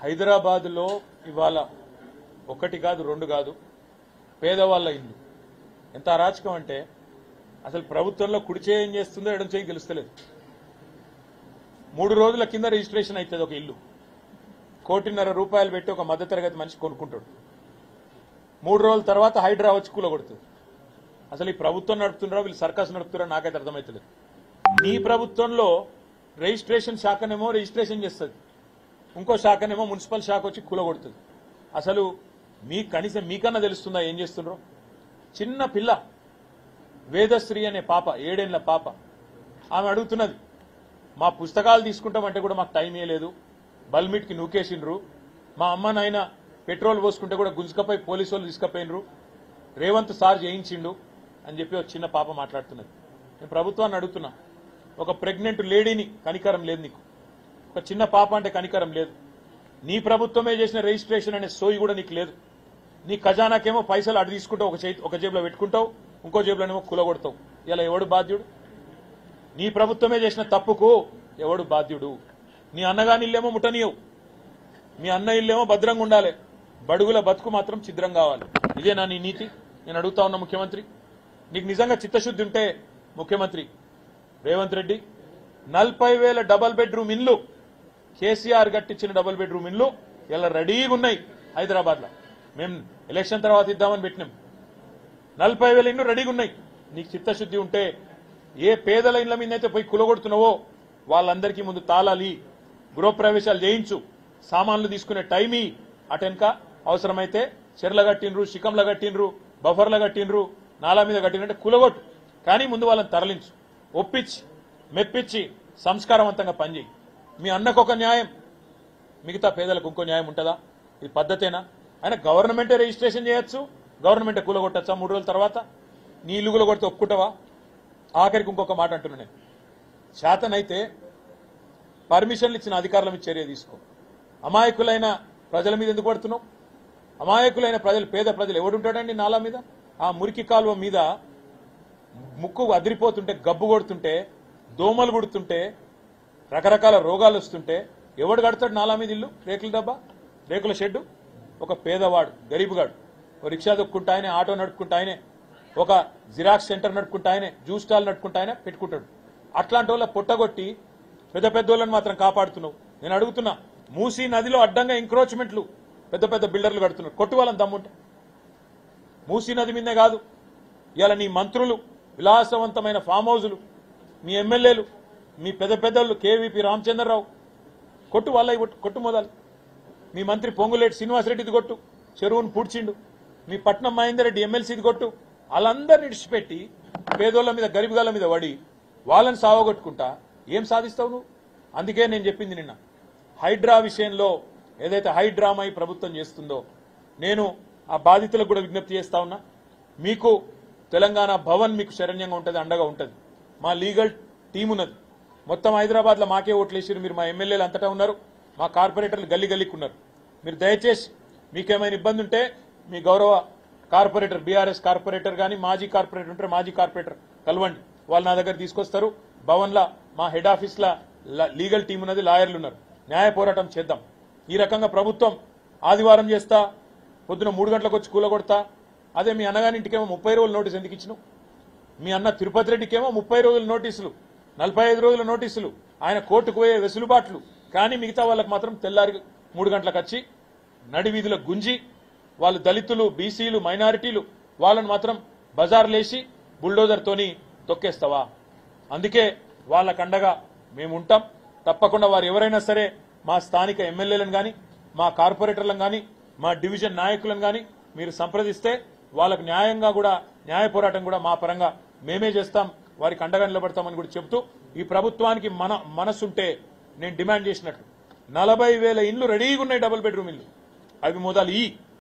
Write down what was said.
హైదరాబాద్లో ఇవాళ ఒకటి కాదు రెండు కాదు పేదవాళ్ళ ఇల్లు ఎంత అరాచకం అంటే అసలు ప్రభుత్వంలో కుడి చేయి ఏం చేస్తుందో ఎడం చేయి తెలుస్తలేదు. 3 రోజుల కింద రిజిస్ట్రేషన్ అవుతుంది ఒక ఇల్లు. 1.5 కోటి పెట్టి ఒక మధ్యతరగతి మనిషి కొనుక్కుంటాడు. 3 రోజుల తర్వాత హైడ్రా వచ్చి కూలగొడుతుంది. అసలు ఈ ప్రభుత్వం నడుపుతున్నారో వీళ్ళు సర్కస్ నడుపుతున్నారో నాకైతే అర్థమవుతలేదు. నీ ప్రభుత్వంలో రిజిస్ట్రేషన్ శాఖనేమో రిజిస్ట్రేషన్ చేస్తుంది, ఇంకో శాఖనేమో మున్సిపల్ శాఖ వచ్చి కూలగొడుతుంది. అసలు మీ కనీసం మీకన్నా తెలుస్తుందా ఏం చేస్తున్నారో? చిన్న పిల్ల వేదశ్రీ అనే పాప 7 ఏళ్ల పాప ఆమె అడుగుతున్నది, మా పుస్తకాలు తీసుకుంటామంటే కూడా మాకు టైం లేదు, బల్మిట్కి నూకేసిండ్రు, మా అమ్మ నాయన పెట్రోల్ పోసుకుంటే కూడా గుంజుకపోయి పోలీసు వాళ్ళు తీసుకుపోయినరు, రేవంత్ సార్ చేయించిండు అని చెప్పి ఒక చిన్న పాప మాట్లాడుతున్నది. నేను ప్రభుత్వాన్ని అడుగుతున్నా, ఒక ప్రెగ్నెంట్ లేడీని కనికరం లేదు నీకు, ఒక చిన్న పాప అంటే కనికరం లేదు. నీ ప్రభుత్వమే చేసిన రిజిస్ట్రేషన్ అనే సోయి కూడా నీకు లేదు. నీ ఖజానాకేమో పైసలు అటు తీసుకుంటావు, ఒక జేబులో పెట్టుకుంటావు, ఇంకో జేబులోనేమో కూలగొడతావు. ఇలా ఎవడు బాధ్యుడు? నీ ప్రభుత్వమే చేసిన తప్పుకు ఎవడు బాధ్యుడు? నీ అన్నగాని ఇల్లేమో ముట్టనీయవు, మీ అన్న ఇల్లేమో భద్రంగా ఉండాలి, బడుగుల బతుకు మాత్రం ఛిద్రం కావాలి. ఇదేనా నీ నీతి? నేను అడుగుతా ఉన్నా ముఖ్యమంత్రి, నీకు నిజంగా చిత్తశుద్ధి ఉంటే ముఖ్యమంత్రి రేవంత్ రెడ్డి 40,000 డబల్ బెడ్రూమ్ ఇల్లు కేసీఆర్ కట్టించిన డబుల్ బెడ్రూమ్ ఇల్లు ఇలా రెడీగా ఉన్నాయి హైదరాబాద్లో. మేము ఎలక్షన్ తర్వాత ఇద్దామని పెట్టినాం. 40,000 ఇల్లు రెడీగా ఉన్నాయి. నీకు చిత్తశుద్ధి ఉంటే ఏ పేదల ఇళ్ల మీద అయితే పోయి కులగొడుతున్నావో వాళ్ళందరికీ ముందు తాళాలి, గృహప్రవేశాలు చేయించు, సామాన్లు తీసుకునే టైమీ, అటెనక అవసరమైతే చెర్ల కట్టినరు, శిఖంల కట్టినరు, బఫర్ల కట్టినరు, నాలా మీద కట్టినంటే కులగొట్టు, కానీ ముందు వాళ్ళని తరలించు, ఒప్పించి మెప్పించి సంస్కారవంతంగా పనిచేయి. మీ అన్నకు ఒక న్యాయం, మిగతా పేదలకు ఇంకో న్యాయం ఉంటుందా? ఇది పద్ధతేనా? ఆయన గవర్నమెంటే రిజిస్ట్రేషన్ చేయొచ్చు, గవర్నమెంటే కూలగొట్టచ్చా 3 రోజుల తర్వాత? నీ ఇల్లు కూలగొడితే ఒప్పుకుంటావా? ఆఖరికి ఇంకొక మాట అంటున్నా నేను, శాతనైతే పర్మిషన్లు ఇచ్చిన అధికారుల మీద చర్య తీసుకో. అమాయకులైన ప్రజల మీద ఎందుకు పడుతున్నావు? అమాయకులైన ప్రజలు, పేద ప్రజలు ఎవడుంటాడండి నాలా మీద? ఆ మురికి కాలువ మీద ముక్కు అదిరిపోతుంటే, గబ్బు కొడుతుంటే, దోమలు గుడుతుంటే, రకరకాల రోగాలు వస్తుంటే ఎవడు కడతాడు నాలా మీద ఇల్లు? రేకుల డబ్బా, రేకుల షెడ్డు? ఒక పేదవాడు, గరీబుగాడు, ఒక రిక్షా దొక్కుంటా ఆయనే, ఆటో నడుపుకుంటా ఆయనే, ఒక జిరాక్స్ సెంటర్ నడుపుకుంటా ఆయనే, జ్యూస్ స్టాల్ నడుపుకుంటా ఆయనే పెట్టుకుంటాడు. అట్లాంటి వాళ్ళ పొట్టగొట్టి పెద్ద పెద్ద వాళ్ళని మాత్రం కాపాడుతున్నావు. నేను అడుగుతున్నా, మూసీ నదిలో అడ్డంగా ఎంక్రోచ్మెంట్లు పెద్ద పెద్ద బిల్డర్లు కడుతున్నారు, కొట్టు వాళ్ళని దమ్ముంటే. మూసీ నది మీదే కాదు, ఇవాళ నీ మంత్రులు విలాసవంతమైన ఫామ్ హౌజులు, మీ ఎమ్మెల్యేలు, మీ పెద్ద పెద్దలు కేవీపీ రామచంద్రరావు కొట్టు, వాళ్ళ కొట్టు మొదలు. మీ మంత్రి పొంగులేటి శ్రీనివాసరెడ్డిది కొట్టు, చెరువును పూడ్చిండు. మీ పట్నం మహేందర్ రెడ్డి ఎమ్మెల్సీది కొట్టు. వాళ్ళందరినీ ఇడిచిపెట్టి పేదోళ్ల మీద, గరీబుగాళ్ళ మీద పడి వాళ్ళని సావగొట్టుకుంటా ఏం సాధిస్తావు నువ్వు? అందుకే నేను చెప్పింది నిన్న, హైడ్రా విషయంలో ఏదైతే హైడ్రామా ఈ ప్రభుత్వం చేస్తుందో, నేను ఆ బాధితులకు కూడా విజ్ఞప్తి చేస్తా ఉన్నా. మీకు తెలంగాణ భవన్ మీకు శరణ్యంగా ఉంటుంది, అండగా ఉంటుంది. మా లీగల్ టీం ఉన్నది, మొత్తం హైదరాబాద్లో మాకే ఓట్లు వేసారు. మీరు మా ఎమ్మెల్యేలు అంతటా ఉన్నారు, మా కార్పొరేటర్లు గల్లీ గల్లీకి ఉన్నారు. మీరు దయచేసి మీకేమైనా ఇబ్బంది ఉంటే మీ గౌరవ కార్పొరేటర్, బీఆర్ఎస్ కార్పొరేటర్ కానీ మాజీ కార్పొరేటర్ ఉంటే మాజీ కార్పొరేటర్ కలవండి, వాళ్ళు నా దగ్గర తీసుకొస్తారు. భవన్లో మా హెడ్ ఆఫీస్లో లీగల్ టీం ఉన్నది, లాయర్లు ఉన్నారు. న్యాయ పోరాటం చేద్దాం. ఈ రకంగా ప్రభుత్వం ఆదివారం చేస్తా, పొద్దున 3 గంటలకు వచ్చి కూలగొడతా, అదే మీ అన్నగారి ఇంటికేమో 30 రోజుల నోటీస్ ఎందుకు ఇచ్చినావు? మీ అన్న తిరుపతి రెడ్డికేమో 30 రోజుల నోటీసులు, 45 రోజుల నోటీసులు, ఆయన కోర్టుకు పోయే వెసులుబాట్లు. కానీ మిగతా వాళ్ళకి మాత్రం తెల్లారి 3 గంటలకు వచ్చి నడి వీధుల గుంజి, వాళ్ళు దళితులు, బీసీలు, మైనారిటీలు, వాళ్ళని మాత్రం బజార్లేసి బుల్డోజర్తోని తొక్కేస్తావా? అందుకే వాళ్ళకండగా మేము ఉంటాం. తప్పకుండా వారు ఎవరైనా సరే మా స్థానిక ఎమ్మెల్యేలను కానీ, మా కార్పొరేటర్లను కానీ, మా డివిజన్ నాయకులను కానీ మీరు సంప్రదిస్తే వాళ్ళకు న్యాయంగా కూడా, న్యాయ పోరాటం కూడా మా పరంగా మేమే చేస్తాం, వారికి అండగా నిలబడతామని కూడా చెబుతూ, ఈ ప్రభుత్వానికి మనసుంటే నేను డిమాండ్ చేసినట్లు 40,000 ఇండ్లు రెడీగా ఉన్నాయి, డబుల్ బెడ్రూమ్ ఇల్లు, అవి మొదలు